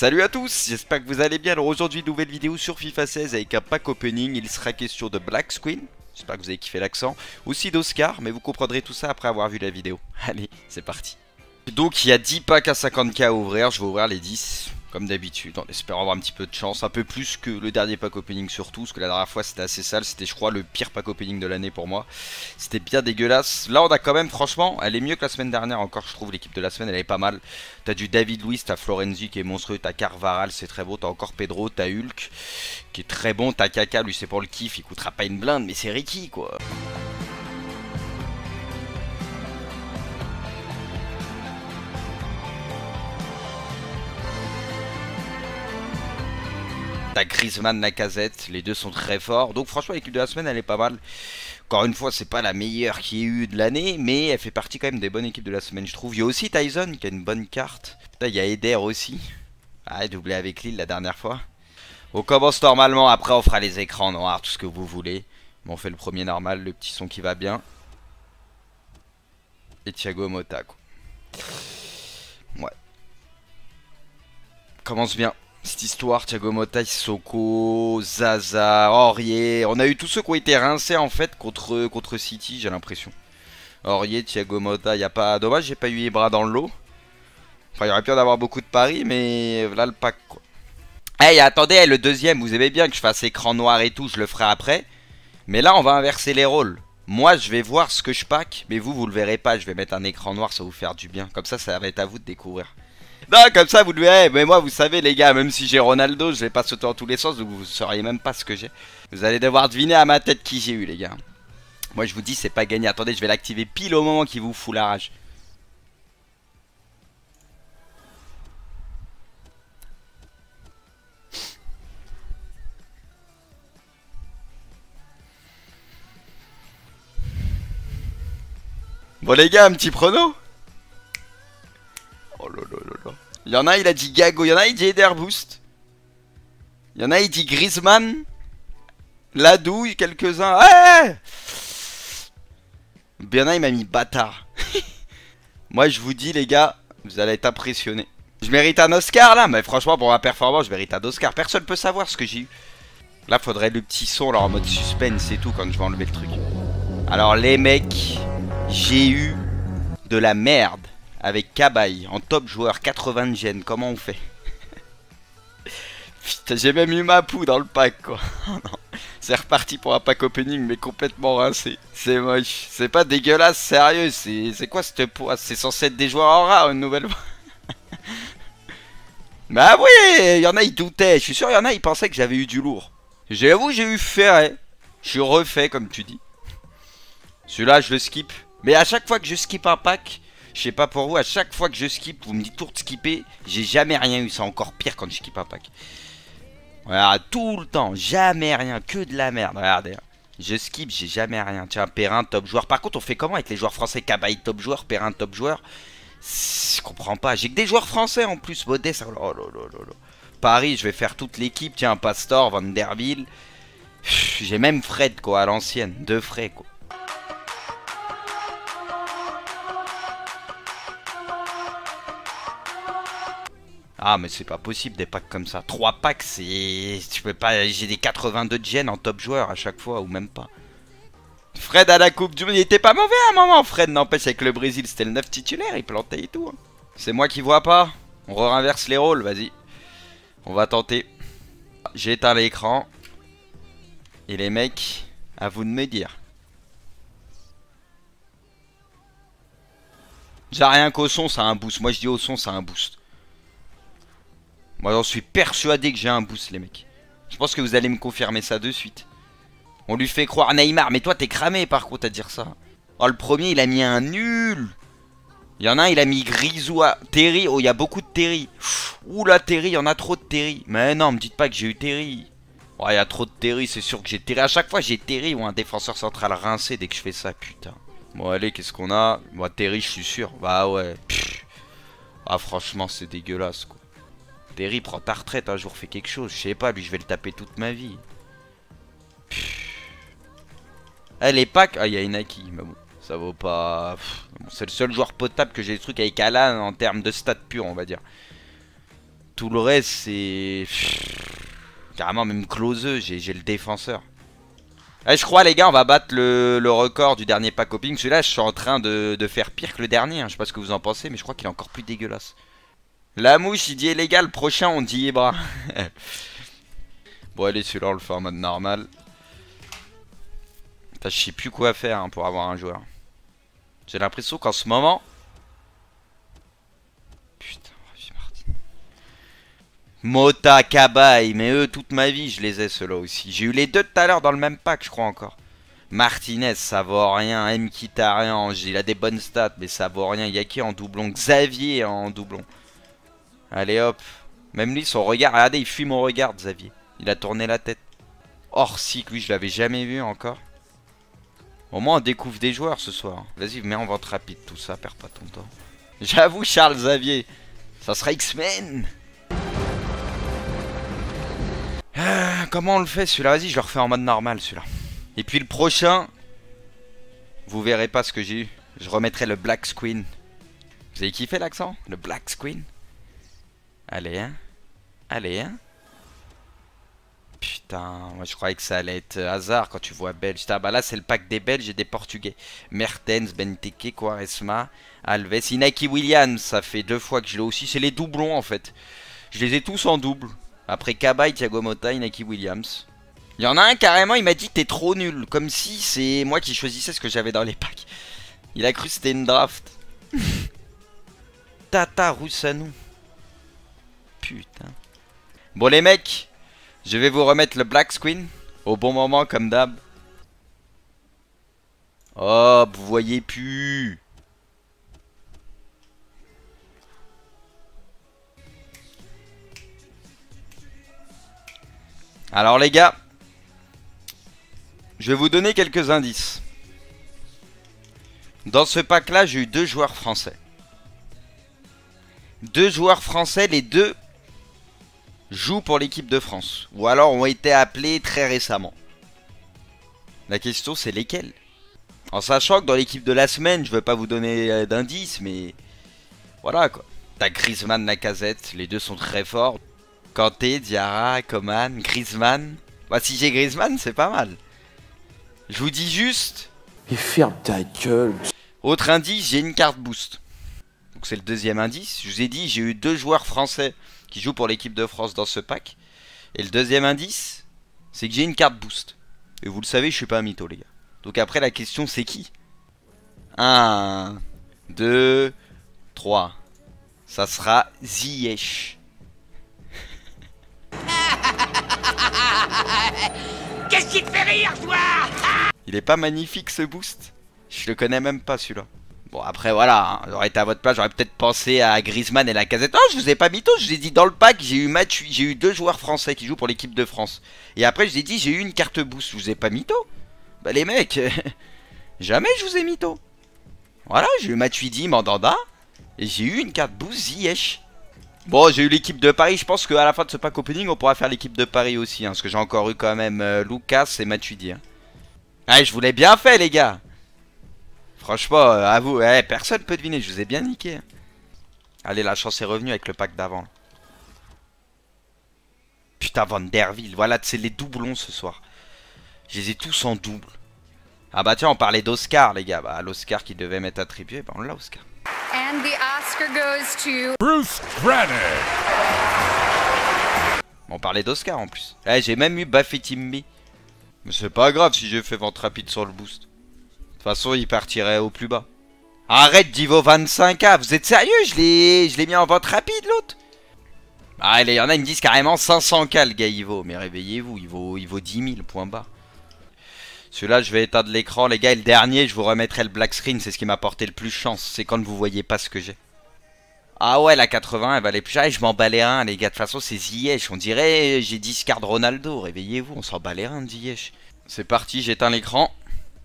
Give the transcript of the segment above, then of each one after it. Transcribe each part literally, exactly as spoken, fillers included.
Salut à tous, j'espère que vous allez bien. Alors aujourd'hui, nouvelle vidéo sur FIFA seize avec un pack opening. Il sera question de Black Screen. J'espère que vous avez kiffé l'accent. Aussi d'Oscar, mais vous comprendrez tout ça après avoir vu la vidéo. Allez, c'est parti. Donc il y a dix packs à cinquante K à ouvrir. Je vais ouvrir les dix, comme d'habitude, en espérant avoir un petit peu de chance. Un peu plus que le dernier pack opening surtout, parce que la dernière fois c'était assez sale. C'était je crois le pire pack opening de l'année pour moi. C'était bien dégueulasse. Là on a quand même, franchement, elle est mieux que la semaine dernière encore. Je trouve l'équipe de la semaine elle est pas mal. T'as du David Luiz, t'as Florenzi qui est monstrueux, t'as Carvaral c'est très beau, t'as encore Pedro, t'as Hulk qui est très bon, t'as Kaka, lui c'est pour le kiff, il coûtera pas une blinde mais c'est Ricky quoi. T'as Griezmann, Lacazette, les deux sont très forts. Donc franchement l'équipe de la semaine elle est pas mal. Encore une fois c'est pas la meilleure qui ait eu de l'année, mais elle fait partie quand même des bonnes équipes de la semaine je trouve. Il y a aussi Tyson qui a une bonne carte. Putain, il y a Eder aussi. Ah, doublé avec Lille la dernière fois. On commence normalement, après on fera les écrans noirs, tout ce que vous voulez. Mais on fait le premier normal, le petit son qui va bien. Et Thiago Motta quoi. Ouais. Commence bien. Cette histoire, Thiago Motta, Sissoko, Zaza, Aurier. On a eu tous ceux qui ont été rincés en fait contre, contre City, j'ai l'impression. Aurier, Thiago Motta, y a pas. Dommage, j'ai pas eu Ibra dans le lot. Enfin, il y aurait pu en avoir beaucoup de paris, mais là le pack quoi. Hey, attendez, le deuxième, vous aimez bien que je fasse écran noir et tout, je le ferai après. Mais là, on va inverser les rôles. Moi, je vais voir ce que je pack, mais vous, vous le verrez pas. Je vais mettre un écran noir, ça va vous faire du bien. Comme ça, ça va être à vous de découvrir. Non, comme ça vous le verrez, mais moi vous savez les gars, même si j'ai Ronaldo, je vais pas sauter dans tous les sens, donc vous sauriez même pas ce que j'ai. Vous allez devoir deviner à ma tête qui j'ai eu les gars. Moi je vous dis c'est pas gagné, attendez je vais l'activer pile au moment qui vous fout la rage. Bon les gars, un petit prono. Oh là là là là. Il y en a il a dit Gago, il y en a il dit Eder Boost. Il y en a il dit Griezmann. Ladouille, quelques-uns. Ouais. Il y en a il m'a mis bâtard. Moi je vous dis les gars, vous allez être impressionnés. Je mérite un Oscar là, mais franchement pour ma performance je mérite un Oscar. Personne peut savoir ce que j'ai eu. Là faudrait le petit son là en mode suspense et tout quand je vais enlever le truc. Alors les mecs, j'ai eu de la merde. Avec Cabaye en top joueur, quatre-vingts de gène, comment on fait? Putain, j'ai même eu Mapou dans le pack quoi. C'est reparti pour un pack opening mais complètement rincé. C'est moche, c'est pas dégueulasse, sérieux, c'est quoi cette poisse? C'est censé être des joueurs en rare une nouvelle fois. Bah oui, il y en a ils doutaient, je suis sûr il y en a ils pensaient que j'avais eu du lourd. J'avoue j'ai eu Ferret, je suis refait comme tu dis. Celui-là je le skip, mais à chaque fois que je skip un pack... Je sais pas pour vous, à chaque fois que je skip, vous me dites tout de skipper, j'ai jamais rien eu, c'est encore pire quand je skip un pack. Voilà, tout le temps, jamais rien, que de la merde, regardez. Je skip, j'ai jamais rien. Tiens, Perrin, top joueur. Par contre, on fait comment avec les joueurs français? Cabaye, top joueur, Perrin, top joueur. Je comprends pas, j'ai que des joueurs français en plus, Modeste. Oh là là là là. Paris, je vais faire toute l'équipe, tiens, Pastor, Van der Ville. J'ai même Fred quoi, à l'ancienne, deux frais quoi. Ah mais c'est pas possible des packs comme ça. trois packs c'est... Tu peux pas... J'ai des quatre-vingt-deux de gènes en top joueur à chaque fois ou même pas. Fred à la coupe du monde, il était pas mauvais à un moment Fred, n'empêche avec le Brésil c'était le neuf titulaire, il plantait et tout. Hein. C'est moi qui vois pas. On re-inverse les rôles, vas-y. On va tenter. J'ai éteint l'écran. Et les mecs, à vous de me dire. J'ai rien qu'au son ça a un boost. Moi je dis au son ça a un boost. Moi j'en suis persuadé que j'ai un boost les mecs. Je pense que vous allez me confirmer ça de suite. On lui fait croire Neymar. Mais toi t'es cramé par contre à dire ça. Oh le premier il a mis un nul. Il y en a un il a mis Grisou à Terry. Oh il y a beaucoup de Terry. Ouh là Terry, il y en a trop de Terry. Mais non me dites pas que j'ai eu Terry. Oh il y a trop de Terry, c'est sûr que j'ai Terry. À chaque fois j'ai Terry ou un défenseur central rincé dès que je fais ça putain. Bon allez qu'est-ce qu'on a? Moi Terry je suis sûr. Bah ouais. Pff. Ah franchement c'est dégueulasse quoi. Terry, prends ta retraite un jour, fais quelque chose. Je sais pas, lui, je vais le taper toute ma vie. Eh, les packs. Ah, il y a Inaki, mais bon, ça vaut pas. Bon, c'est le seul joueur potable que j'ai des trucs avec Alan en termes de stats purs, on va dire. Tout le reste, c'est... Carrément, même closeux, j'ai le défenseur. Eh, je crois, les gars, on va battre le, le record du dernier pack opening. Celui-là, je suis en train de, de faire pire que le dernier. Hein. Je sais pas ce que vous en pensez, mais je crois qu'il est encore plus dégueulasse. La mouche, il dit eh, les gars, le prochain, on dit Ibra. Bon, allez, celui-là, on le fait en mode normal. Putain, je sais plus quoi faire hein, pour avoir un joueur. J'ai l'impression qu'en ce moment... Putain, Martin. Mota, Cabaye, mais eux, toute ma vie, je les ai ceux-là aussi. J'ai eu les deux tout à l'heure dans le même pack, je crois encore. Martinez, ça vaut rien. Mkhitaryan, il a des bonnes stats, mais ça vaut rien. Yaki en doublon. Xavier en doublon. Allez hop. Même lui, son regard, regardez, il fuit mon regard, Xavier. Il a tourné la tête. Orsic, lui, je l'avais jamais vu encore. Au moins, on découvre des joueurs ce soir. Vas-y, mets en vente rapide tout ça, perds pas ton temps. J'avoue, Charles Xavier, ça sera X-Men. Ah, comment on le fait celui-là? Vas-y, je le refais en mode normal celui-là. Et puis le prochain, vous verrez pas ce que j'ai eu. Je remettrai le Black Screen. Vous avez kiffé l'accent? Le Black Screen. Allez, hein. Allez, hein. Putain, moi je croyais que ça allait être hasard quand tu vois Belge. Putain, bah là c'est le pack des Belges et des Portugais. Mertens, Benteke, Quaresma, Alves, Inaki Williams. Ça fait deux fois que je l'ai aussi. C'est les doublons en fait. Je les ai tous en double. Après Cabaye, Thiago Motta, Inaki Williams. Il y en a un carrément, il m'a dit t'es trop nul. Comme si c'est moi qui choisissais ce que j'avais dans les packs. Il a cru que c'était une draft. Tata Roussanou. Putain. Bon les mecs, je vais vous remettre le black screen au bon moment comme d'hab. Oh, vous voyez plus. Alors les gars, je vais vous donner quelques indices. Dans ce pack là, j'ai eu deux joueurs français. Deux joueurs français, les deux jouent pour l'équipe de France. Ou alors ont été appelés très récemment. La question c'est lesquels? En sachant que dans l'équipe de la semaine, je ne veux pas vous donner d'indices, mais voilà quoi. T'as Griezmann, Lacazette, les deux sont très forts. Kanté, Diarra, Coman, Griezmann. Bah si j'ai Griezmann, c'est pas mal. Je vous dis juste... Mais ferme ta gueule. Autre indice, j'ai une carte boost. Donc c'est le deuxième indice. Je vous ai dit, j'ai eu deux joueurs français qui jouent pour l'équipe de France dans ce pack. Et le deuxième indice, c'est que j'ai une carte boost. Et vous le savez, je suis pas un mytho les gars. Donc après la question c'est qui? un, deux, trois. Ça sera Ziyech. Qu'est-ce qui te fait rire, toi? Il est pas magnifique ce boost? Je le connais même pas celui-là. Bon après voilà, hein, j'aurais été à votre place, j'aurais peut-être pensé à Griezmann et Lacazette. Non, je vous ai pas mytho, je vous ai dit dans le pack, j'ai eu match, j'ai eu deux joueurs français qui jouent pour l'équipe de France. Et après je vous ai dit j'ai eu une carte boost, je vous ai pas mytho. Bah les mecs, jamais je vous ai mytho. Voilà, j'ai eu Matuidi, Mandanda, et j'ai eu une carte boost Ziyech. Bon, j'ai eu l'équipe de Paris, je pense qu'à la fin de ce pack opening, on pourra faire l'équipe de Paris aussi, hein, parce que j'ai encore eu quand même euh, Lucas et Matuidi. Hein. Ah, je vous l'ai bien fait les gars. Franchement, euh, à vous, eh, personne peut deviner, je vous ai bien niqué. Hein. Allez, la chance est revenue avec le pack d'avant. Putain, Van der Ville, voilà, c'est les doublons ce soir. Je les ai tous en double. Ah bah tiens, on parlait d'Oscar les gars, bah l'Oscar qui devait m'être attribué, bah on l'a Oscar. And the Oscar goes to Bruce Brennan. On parlait d'Oscar en plus. Eh, j'ai même eu Bafetimbi. Mais c'est pas grave si j'ai fait vente rapide sur le boost. De toute façon, il partirait au plus bas. Arrête, Divo vingt-cinq K. Vous êtes sérieux? Je l'ai je l'ai mis en vente rapide, l'autre. Ah, il y en a, ils me disent carrément cinq cents K, le gars, il vaut. Mais réveillez-vous, il vaut, il vaut dix mille, point bas. Celui-là, je vais éteindre l'écran, les gars. Et le dernier, je vous remettrai le black screen. C'est ce qui m'a porté le plus chance. C'est quand vous voyez pas ce que j'ai. Ah ouais, la quatre-vingts, elle valait plus cher. Et je m'en bats les reins, les gars. De toute façon, c'est Ziyech. On dirait j'ai dix cartes Ronaldo. Réveillez-vous, on s'en bat les reins de Ziyech. C'est parti, j'éteins l'écran.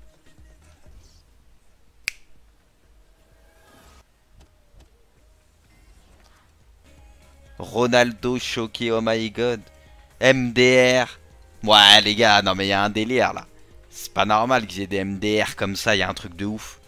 Ronaldo choqué, oh my god. M D R. Ouais, les gars, non, mais il y a un délire là. C'est pas normal que j'ai des M D R comme ça. Il y a un truc de ouf.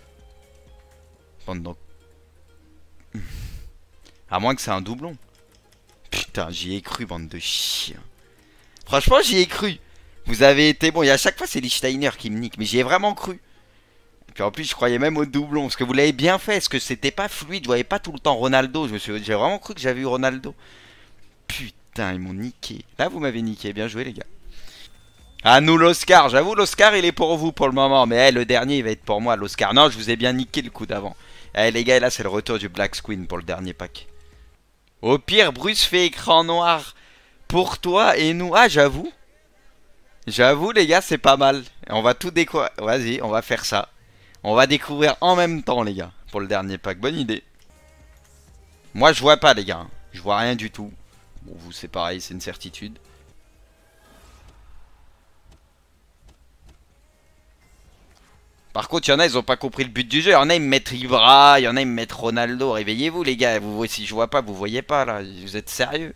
Bon, donc. À moins que c'est un doublon. Putain. Putain, j'y ai cru, bande de chiens. Franchement, j'y ai cru. Vous avez été bon. Et à chaque fois, c'est Lichtsteiner qui me nique. Mais j'y ai vraiment cru. Et puis en plus, je croyais même au doublon. Parce que vous l'avez bien fait. Est-ce que c'était pas fluide? Je voyais pas tout le temps Ronaldo. Je me suis... J'ai vraiment cru que j'avais eu Ronaldo. Putain, ils m'ont niqué. Là, vous m'avez niqué. Bien joué, les gars. Ah, nous, l'Oscar. J'avoue, l'Oscar, il est pour vous pour le moment. Mais hey, le dernier, il va être pour moi, l'Oscar. Non, je vous ai bien niqué le coup d'avant. Eh les gars, là c'est le retour du Black Screen pour le dernier pack. Au pire, Bruce fait écran noir pour toi et nous. Ah, j'avoue. J'avoue les gars, c'est pas mal. On va tout découvrir. Vas-y, on va faire ça. On va découvrir en même temps les gars. Pour le dernier pack, bonne idée. Moi je vois pas les gars. Je vois rien du tout. Bon, vous c'est pareil, c'est une certitude. Par contre, il y en a, ils ont pas compris le but du jeu. Il y en a, ils me mettent Ibra, il y en a, ils me mettent Ronaldo. Réveillez-vous, les gars. Vous, si je vois pas, vous voyez pas, là. Vous êtes sérieux?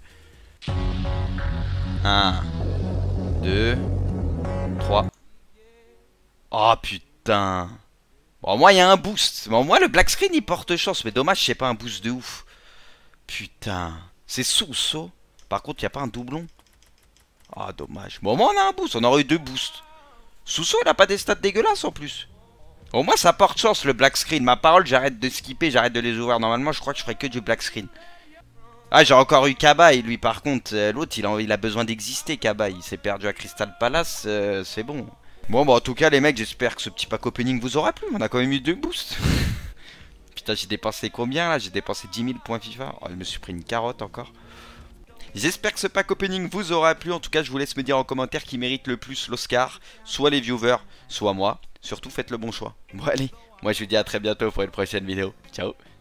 un, deux, trois. Oh, putain. Bon, moi, il y a un boost. Bon, moi, le black screen, il porte chance. Mais dommage, c'est pas un boost de ouf. Putain. C'est Sousso. Par contre, il n'y a pas un doublon. Ah, dommage. Bon, moi, on a un boost. On aurait eu deux boosts. Sousso, il a pas des stats dégueulasses, en plus. Au moins ça porte chance le black screen. Ma parole, j'arrête de skipper, j'arrête de les ouvrir. Normalement je crois que je ferai que du black screen. Ah, j'ai encore eu Cabaye lui par contre. euh, L'autre il, il a besoin d'exister, Cabaye. Il s'est perdu à Crystal Palace, euh, c'est bon. Bon bah en tout cas les mecs, j'espère que ce petit pack opening vous aura plu. On a quand même eu deux boosts. Putain, j'ai dépensé combien là? J'ai dépensé dix mille points FIFA. Oh, je me suis pris une carotte encore. J'espère que ce pack opening vous aura plu. En tout cas je vous laisse me dire en commentaire qui mérite le plus l'Oscar. Soit les viewers, soit moi. Surtout faites le bon choix. Bon allez, moi je vous dis à très bientôt pour une prochaine vidéo. Ciao.